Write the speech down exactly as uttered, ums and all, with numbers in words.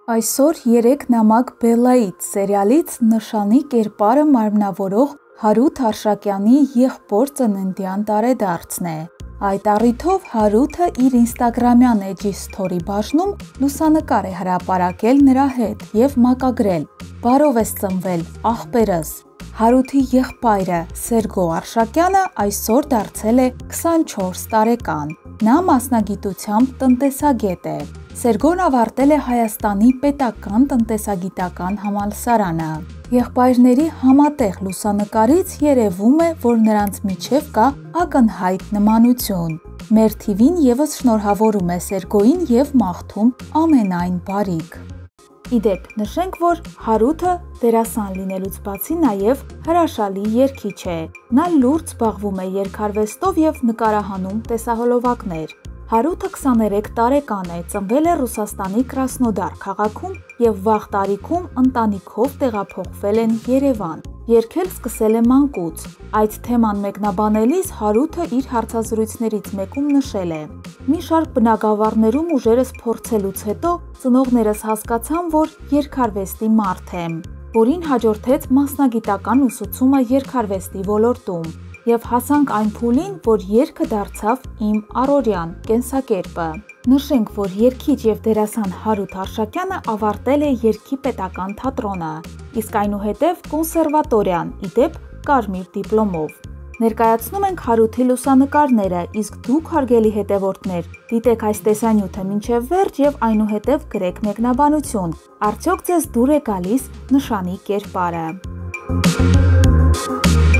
Այսօր երեք նամակ Բելլայից սերիալից նշանի կերպարը մարմնավորող Հարութ Արշակյանի եղբոր ծննդյան տարեդարձն է։ Այդ առիթով Հարութը իր ինստագրամյան էջի սթորի բաժնում լուսանկար է հրապարակել նրա հետ և մակագրել. «Բարով ես ծնվել, աղբերս»։ Հարութի եղբայրը Սերգո Արշակյանը այսօր դարձել է քսանչորս տարեկան։ Նա մասնագիտությամբ տնտեսագետ է։ Սերգոն ավարտել է Հայաստանի պետական տնտեսագիտական համալսարանը։ Եղբայրների համատեղ լուսանկարից երևում է, որ նրանց միջև կա ակնհայտ նմանություն։ Մեր թիվին ևս շնորհավորում է Սերգոյին և մաղթում ամենայն բարիք։ Իդեպ, նշենք, որ Հարութը դերասան լինելուց բացի նաև հրաշալի երգիչ է։ Նա լուրջ զբաղվում է երգարվեստով և նկարահանում տեսահոլովակներ։ Հարութը քսաներեք տարեկան է, ծնվել է Ռուսաստանի Կրասնոդար քաղաքում և վաղ տարիքում ընտանիքով տեղափոխվել են Երևան։ Երգել սկսել է մանկուց։ Այդ թեման մեկնաբանելիս Հարութը իր հարցազրույցներից մեկում նշել է. «Մի շարք բնագավառներում ուժերս փորձելուց հետո ծնողներս հասկացան, որ երգարվեստի մարդ եմ, որին հաջորդեց մասնագիտական ուսուցումը երգարվեստի ոլորտում, և հասանք այն փուլին, որ երգը դարձավ իմ առօրյան, կենսակերպը»։ Նշենք, որ երգիչ և դերասան Հարութ Արշակյանը ավարտել է երգի պետական թատրոնը, իսկ այնուհետև կոնսերվատորիան, իդեպ կարմիր դիպլոմով։ Ներկայացնում ենք Հարութի լուսանկարները, իսկ դուք, հարգելի հետևորդներ, դիտեք այս տեսանյութը մինչև վերջ և այնուհետև գրեք մեկնաբանություն, արդյոք ձեզ դուր է գալիս նշանի կերպարը։